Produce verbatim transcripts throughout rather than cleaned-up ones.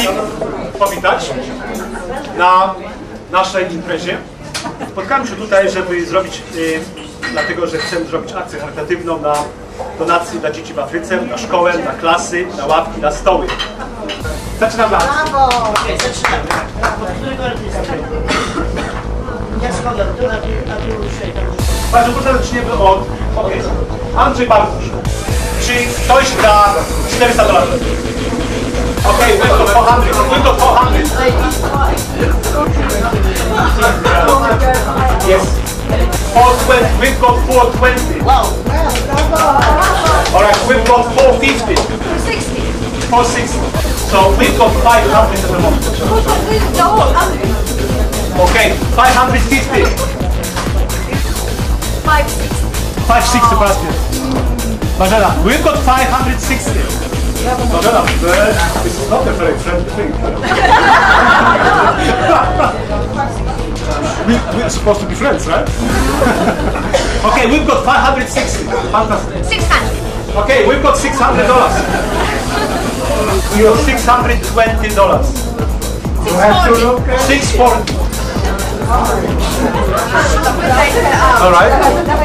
wszystkich powitać na naszej imprezie. Spotkałem się tutaj, żeby zrobić, yy, dlatego że chcę zrobić akcję charytatywną na donacje dla dzieci w Afryce, na szkołę, na klasy, na ławki, na stoły. Zaczynamy akcję. Brawo! Okay, zaczynamy. Brawo. Którego artysta? Ja schowam, tu, a tu, a tu ruszaj. Bardzo proszę, zaczniemy od... Okay. Andrzej Bartosz. Czy ktoś da czterysta dolarów? Okej, okay, we've got four hundred. We've got four hundred. Yes. four twenty. We've got four twenty. Wow! Alright, we've got four fifty. four sixty. So we've got five hundred at the moment. Okay, five hundred fifty. five sixty po raz pierwszy. Marzena, we've got five hundred sixty. Marzena, this is not a very friendly thing. we, we're supposed to be friends, right? Okay, we've got five hundred sixty. Fantastic. six hundred. Okay, we've got six hundred dollars. We got six hundred twenty dollars. six forty. All right.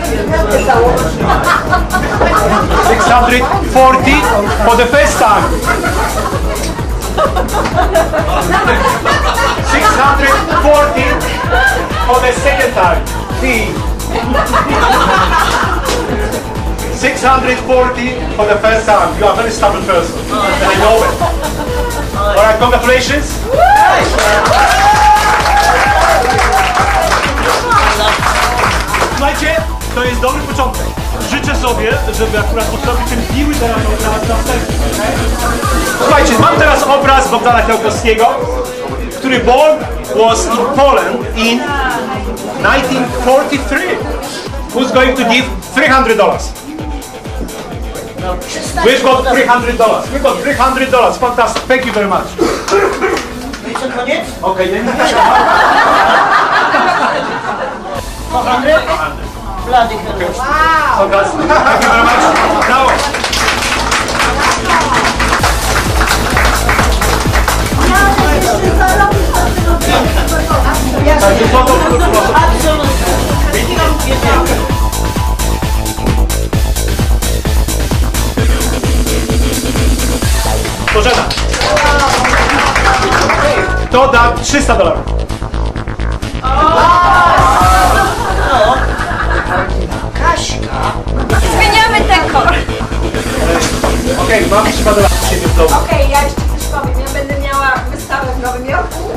six hundred forty for the first time. six hundred forty for the second time. six hundred forty for the first time. You are a very stubborn person. And I know it. All right, congratulations. Słuchajcie, to jest dobry początek. Życzę sobie, żeby akurat podrobić ten miły teraz na następny. Słuchajcie, mam teraz obraz Bogdana Kiełkowskiego, który born was in Poland in nineteen forty-three. Who's going to give three hundred dollars? We've got three hundred dollars. We've got three hundred dollars. Fantastic. Thank you very much. I co, koniec? Okay, yeah. four hundred? Blady Hellos. Wow. Fantastic. Thank you very much. Now. Bożena. Kto da trzysta dolarów? Kaśka. Zmieniamy dekor. Okej, okay, mam trzysta dolarów u siebie w domu. Okej, okay, ja jeszcze coś powiem. Ja będę miała wystawę w Nowym Jorku.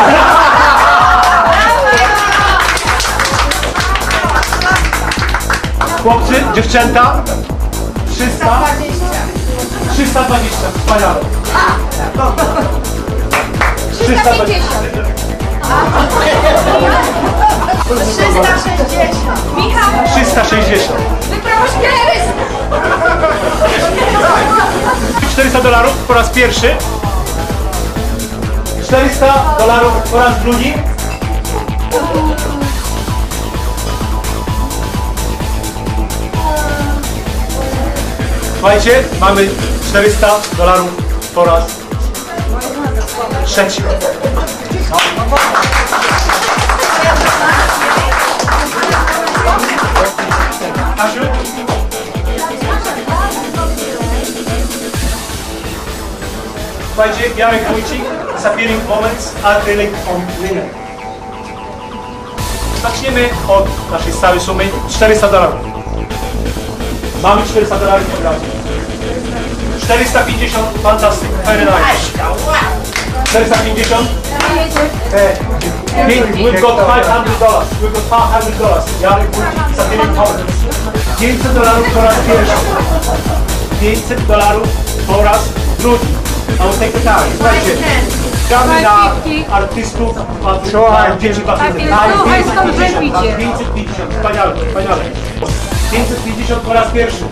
Chłopcy, dziewczęta, trzysta, trzysta dwadzieścia, wspaniale. trzysta pięćdziesiąt. trzysta sześćdziesiąt. Michał. trzysta sześćdziesiąt. Wyprawa szkielerys. czterysta dolarów po raz pierwszy. czterysta dolarów po raz drugi. Słuchajcie, mamy czterysta dolarów po raz trzeci. No. Asiu? Słuchajcie, Jarek Wójcik, Disappearing Moments, Acrylic on Linen. Zaczniemy od naszej stałej sumy czterysta dolarów. Mamy czterysta dolarów od razu. czterysta pięćdziesiąt, fantastic, very nice. czterysta pięćdziesiąt. We've got five hundred dollars. We've got five hundred dollars. Jarek Wójcik, Disappearing Moments. pięćset dolarów po raz pierwszy. pięćset dolarów po raz drugi. I will take the time. Słuchajcie, gramy na artystów, na dzieci w Afryce. pięćset pięćdziesiąt, wspaniale, wspaniale. pięćset pięćdziesiąt po raz pierwszy.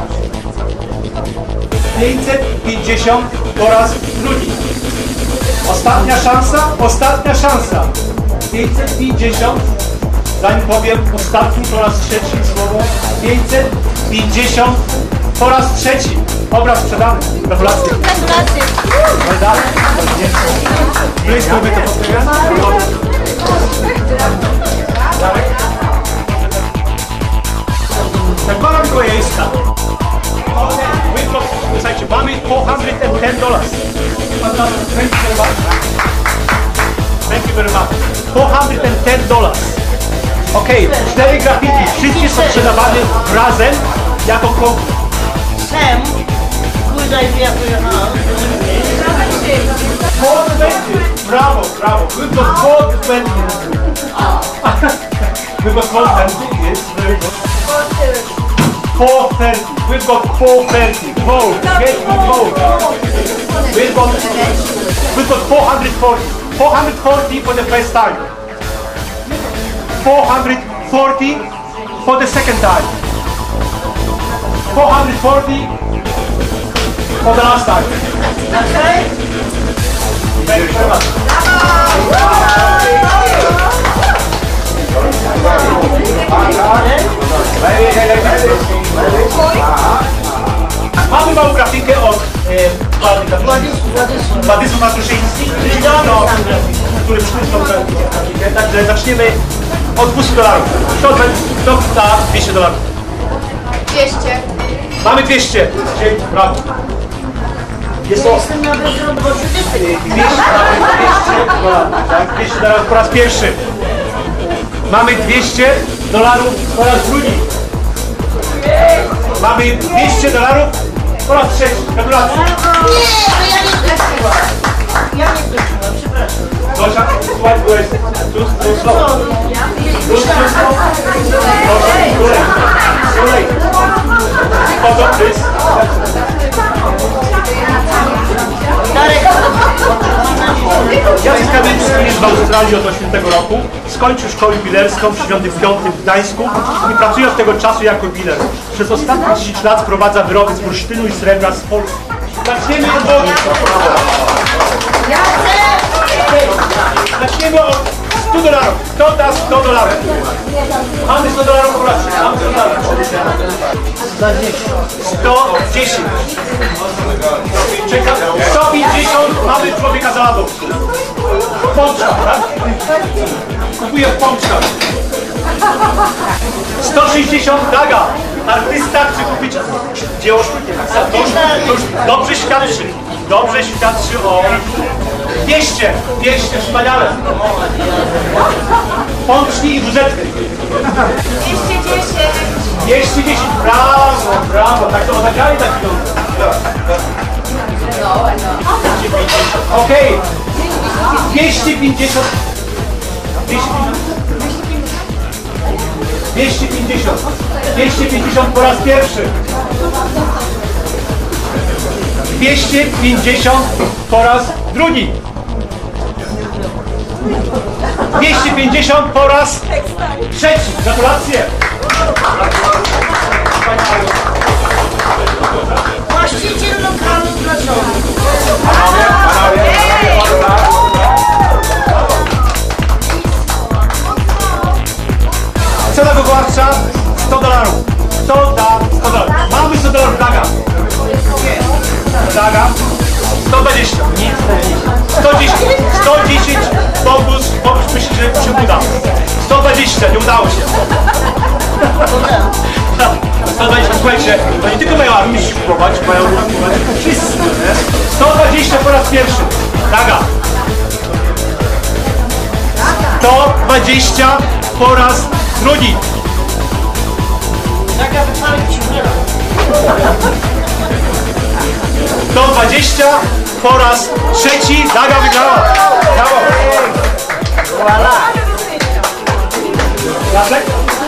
pięćset pięćdziesiąt po raz drugi. Ostatnia szansa, ostatnia szansa. pięćset pięćdziesiąt, zanim powiem ostatni po raz trzeci słowo. pięćset pięćdziesiąt po raz trzeci. Obraz sprzedany. Gratulacje. Gratulacje. No i dalej. Blisko by to powtarzać. Tak para mikołajska. Słuchajcie, mamy four hundred ten dollars. Thank you very much. four hundred ten dollars. Okej, okay, cztery graffiti. Wszystkie są sprzedawane razem jako konkurs. Sam, good idea for your house. four twenty. Brawo, brawo. We've got four twenty. We've got four twenty. Yes, very good. four thirty. We've got four thirty. Vote. Get the vote. We've got, we've got four hundred forty. four hundred forty for the first time. four hundred forty for the second time. four hundred forty for the last time. Okay? Thank you very much. Mamy małą grafikę od e, Władysław Matuszyński, no, który przygotował grafikę. Także zaczniemy od dwieście dolarów. Kto, kto da dwieście dolarów? dwieście. Mamy dwieście. Dzięki, brawo. Jest to Jestem na bezrobociu. dwieście dolarów, tak? dwieście dolarów po raz pierwszy. Mamy dwieście dolarów po raz drugi. Mamy dwieście dolarów po raz trzeci. Gratulacje. Nie, to ja nie wróciłam. Ja nie wróciłam, przepraszam. Zosia, słuchaj, byłeś tu, tu, slow. Tu, tu, slow. Proszę, tulej. Tulej. Poto, please. Darek, Jacek Kamieński jest w Australii od osiemnastego roku. Skończył szkołę bilerską w dziewięćdziesiątym piątym w Gdańsku i pracuje od tego czasu jako biler. Przez ostatnie dziesięć lat wprowadza wyroby z bursztynu i srebra z Polski. Zaczniemy od wody. Zaczniemy od stu dolarów. Kto da sto dolarów? Mamy sto dolarów po raz. Mamy sto dolarów. sto dziesięć. Czekam. sto pięćdziesiąt. Mamy człowieka za ladą. Pączka, tak? Kupuję w pączkach. sto sześćdziesiąt. Daga. Artysta chce kupić dzieło sztuki. To już, to już dobrze świadczy. Dobrze świadczy o dwieście. dwieście. Wspaniale. Pączki i buzetki. dwieście dziesięć. dwieście dziesięć. Brawo, brawo. Tak to otaczali tak pieniądze. No, no. Okej. dwieście pięćdziesiąt. dwieście pięćdziesiąt. dwieście pięćdziesiąt po raz pierwszy. dwieście pięćdziesiąt po raz drugi. dwieście pięćdziesiąt po raz trzeci. Gratulacje. właściciel lokalu pracownik. Cena wywoławcza sto dolarów. Kto da sto dolarów? Mamy sto dolarów. Daga. Daga. sto dwadzieścia. sto dziesięć. sto dziesięć. Bogus. Bogus myśli, że się uda. sto dwadzieścia. Nie udało się. sto dwadzieścia. Słuchajcie, to nie tylko mają armiści kupować, mają kupować wszyscy. Nie? sto dwadzieścia po raz pierwszy. Daga. sto dwadzieścia po raz drugi. Taka wypalić się nie da. sto dwadzieścia po raz trzeci. Daga wygrała. Brawo. Voilà. Jacek?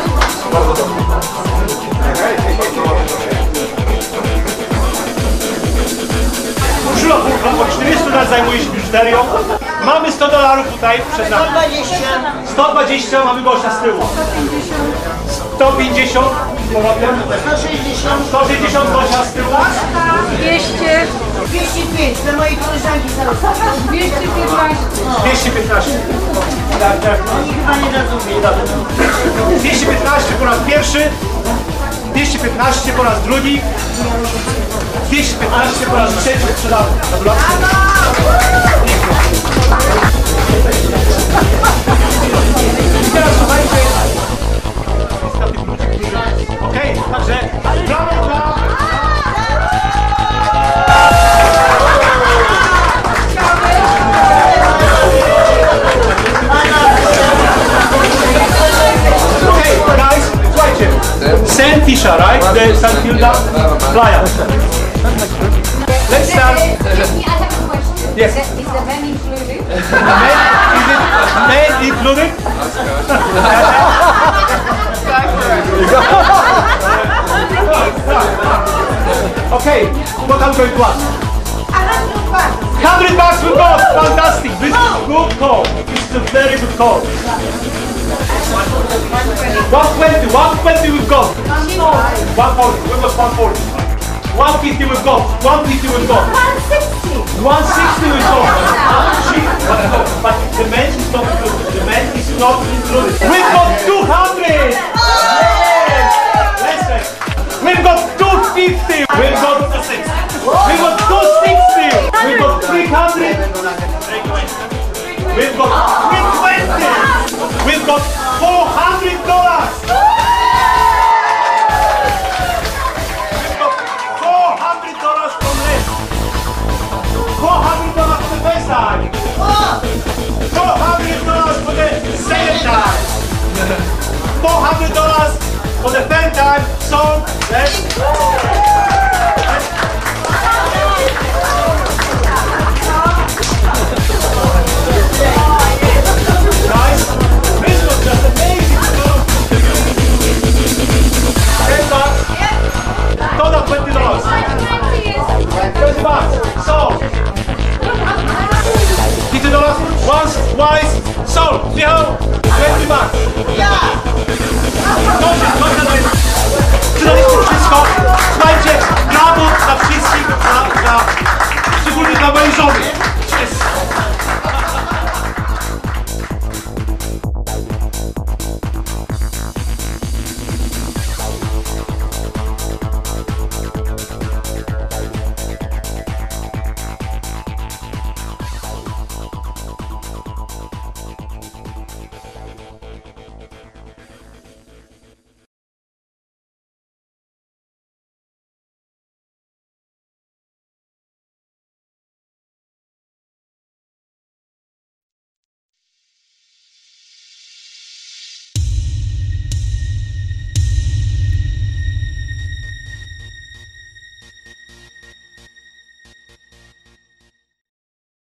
Urszula Purka od czterdziestu lat zajmuje się biżuterią. Mamy sto dolarów tutaj przed nami. sto dwadzieścia. sto dwadzieścia, mamy gościa z tyłu. sto pięćdziesiąt. z powrotem. sto sześćdziesiąt. sto sześćdziesiąt Gosia z tyłu. dwieście, dwieście pięć, dla mojej koleżanki zaraz. dwieście piętnaście. dwieście piętnaście. Tak, tak. Oni chyba nie dadzą mi. dwieście piętnaście po raz pierwszy. dwieście piętnaście po raz drugi. dwieście piętnaście po raz trzeci. Sprzedamy. Gratulacje. I teraz słuchajcie. Okej, także brawo dla... Okay, guys, słuchajcie. Saint Tisha, right? The Saint Hilda flyer. Let's start. Excuse me, I have a question. Yes. Is the van included? Men, is it men included? Okay, what I'm going to ask? one hundred bucks we got! Fantastic! This is a good call. This is a very good call. one twenty, one twenty we've got. one forty, we've got one forty. one fifty we've got. one fifty we've got. one sixty. one sixty we've got. Cheap, but the men is not included. The men is not included. We've got two hundred! Yes! Listen, we've got two fifty! We've got We've got two sixty! We've got three hundred! We've got three twenty! We've got four hundred dollars! We've got four hundred dollars from left! four hundred dollars for the first time! four hundred dollars for the second time! four hundred dollars for the third time! So, let's... Guys, this was just amazing! ten bucks! Total twenty dollars! twenty bucks! Sold! fifty dollars! Once, twice, sold! Michał, twenty bucks! Yeah!